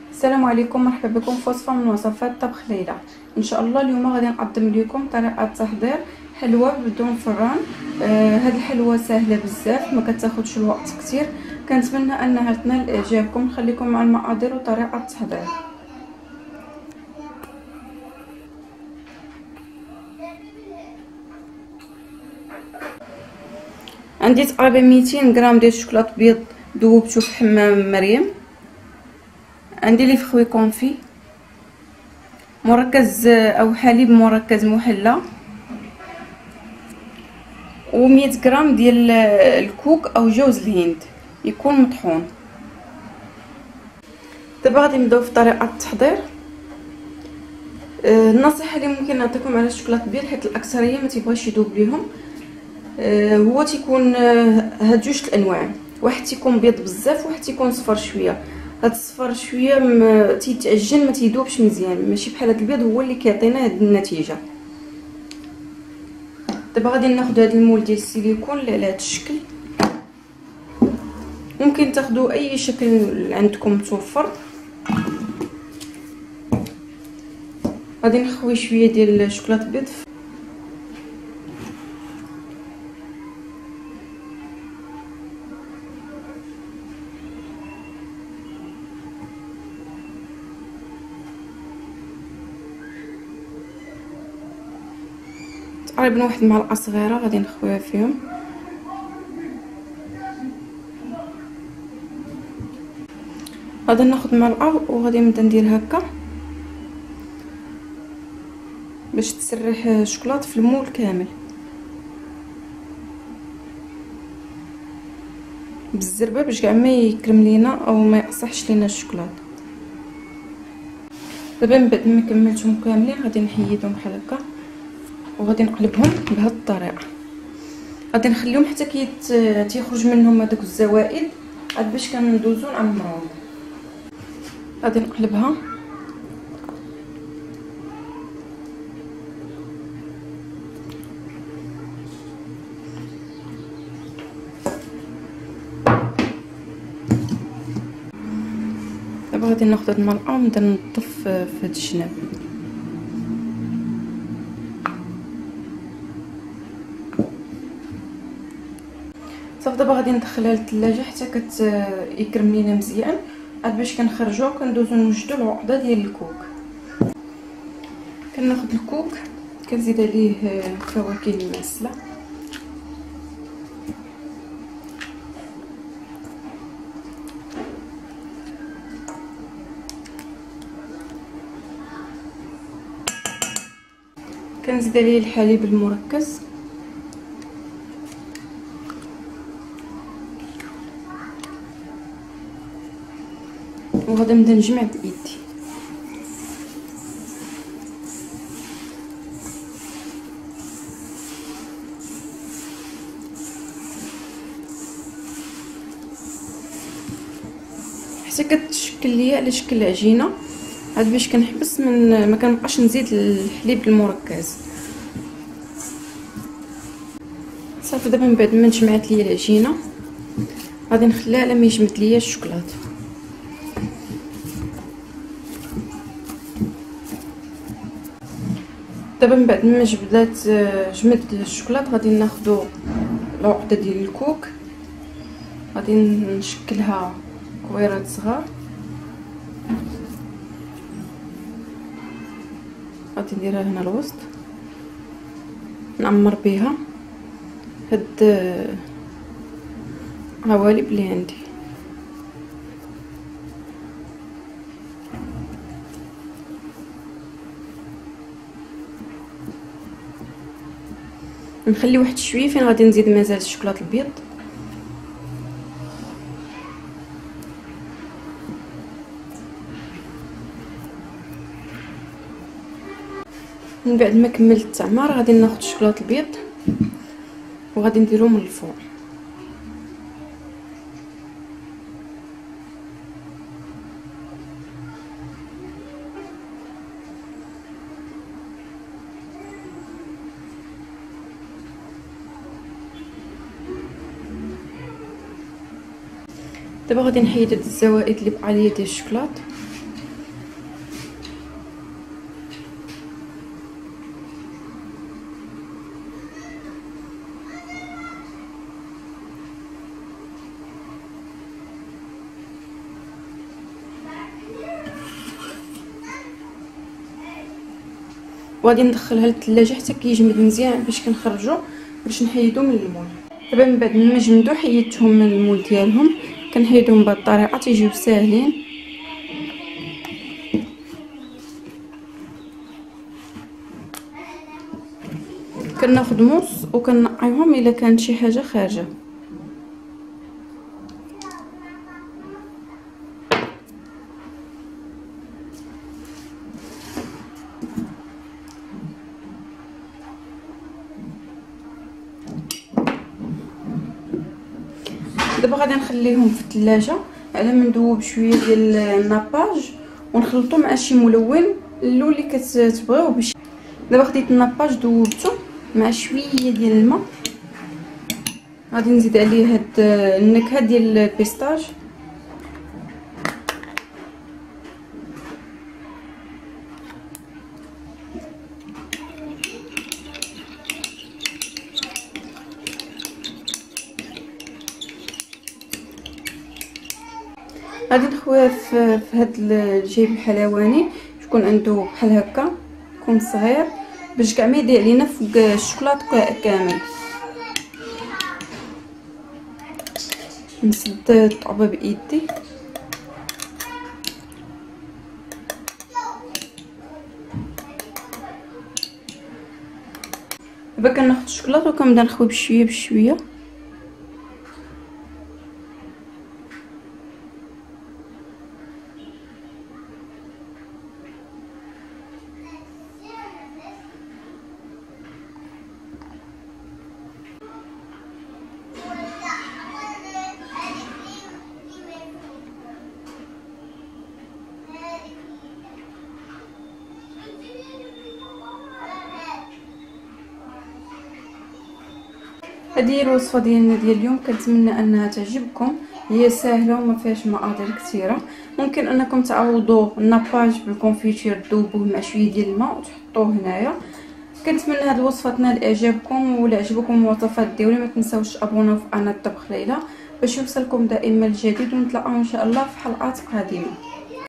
السلام عليكم، مرحبا بكم في وصفه من وصفات طبخ ليلى. ان شاء الله اليوم غادي نقدم لكم طريقه تحضير حلوه بدون فران. هاد الحلوه سهله بزاف، ما كتاخذش الوقت كتير. كنتمنى انها تنال اعجابكم. نخليكم مع المقادير وطريقه التحضير. عندي تقريبا 200 غرام ديال الشوكولاط بيض ذوبته في حمام مريم. عندي لي فخوي كونفي مركز او حليب مركز محلى، و100 غرام ديال الكوك او جوز الهند يكون مطحون. دابا غادي نبداو في طريقه التحضير. النصيحه اللي ممكن نعطيكم على الشوكولاط البيض، حيت الاكثريه ما تيبغيش يذوب ليهم، هو تيكون هاد جوج الانواع، واحد تيكون بيض بزاف وواحد تيكون صفر شويه. هاد الصفر شويه تيتعجن، ما تيذوبش مزيان، ماشي بحال هاد البيض هو اللي كيعطينا هاد النتيجه. دابا غادي ناخذ هاد المول ديال السيليكون اللي على هاد الشكل، ممكن تاخذوا اي شكل عندكم متوفر. غادي نخوي شويه ديال الشوكولاط البيض تقريبا واحد المعلقه صغيره، غادي نخويها فيهم. غادي ناخذ معلقه وغادي نبدا ندير هكا باش تسرح الشوكولاط في المول كامل بالزربه، باش كاع ما يكرم لينا او ما يقصحش لينا الشوكولاط. دابا من بعد ما كملتهم كاملين غادي نحيدهم بحال هكا وغادي نقلبهم بهذه الطريقه. غادي نخليهم حتى تيخرج منهم هذوك الزوائد عاد باش كندوزو نعمروهم. غادي نقلبها دابا. غادي ناخذ هاد الملعقه ونبدا نطف في هاد الجناب. صافي دابا غادي ندخلها للثلاجه حتى يكرم لينا مزيان، عاد باش كنخرجوه كندوزو نوجدو العقده ديال الكوك. كناخذ الكوك كنزيد عليه فواكه المعسله، كنزيد عليه الحليب المركز، وغادي نبدا نجمع بايدي. حتى كتشكل ليا على شكل عجينه، عاد باش كنحبس من ما كنبقاش نزيد الحليب المركز. صافي دابا من بعد ما نجمعت ليا العجينه غادي نخليها على ما يجمد ليا الشوكولاط. دابا من بعد ما جمد الشوكولاط غادي ناخذوا العقده ديال الكوك، غادي نشكلها كويرات صغار، غادي نديرها هنا الوسط، نعمر بها هاد القوالب اللي عندي. نخلي واحد شويه فين غادي نزيد مازال الشوكولاط البيض. من بعد ما كملت التعمار غادي ناخذ الشوكولاط البيض وغادي نديرو من الفوق. دابا غادي نحيد هاد الزوائد اللي بقى ليا ديال الشوكولاط وغادي ندخلها للثلاجه حتى كيجمد مزيان باش كنخرجو باش نحيدو من المول. دابا من بعد ما جمدو حيدتهم من المول ديالهم، كنحيدهم بهذه الطريقه تيجيو ساهلين. كناخذ موس وكنقيهم الا كانت شي حاجه خارجه. دابا غادي نخليهم في الثلاجه على ما ندوب شويه ديال الناباج ونخلطو مع شي ملون اللون اللي كتبغيو. باش دابا خديت الناباج دوبته مع شويه ديال الماء، غادي نزيد عليه هاد النكهه ديال البيستاج. غادي نخويها في هاد الجيب الحلواني تكون عنده بحال هكا، يكون صغير باش كاع ما يضيع لينا فوق الشوكولاط كامل. نسد الطعبه بايدي. دابا كناخذ الشوكولاط وكنبدا نخوي بشويه بشويه. هذه هي الوصفه ديالنا ديال اليوم، كنتمنى انها تعجبكم. هي سهله وما فيهاش مقادير كثيره. ممكن انكم تعوضوا الناباج بالكونفيتير تذوبوه مع شويه ديال الماء وتحطوه هنايا. كنتمنى هذه الوصفه تنال اعجابكم، ولا عجبكم الوصفات ديالي ما تنساوش تابوناو في قناه طبخ ليلى باش يوصلكم دائما الجديد، ونتلاقاو ان شاء الله في حلقات قادمه.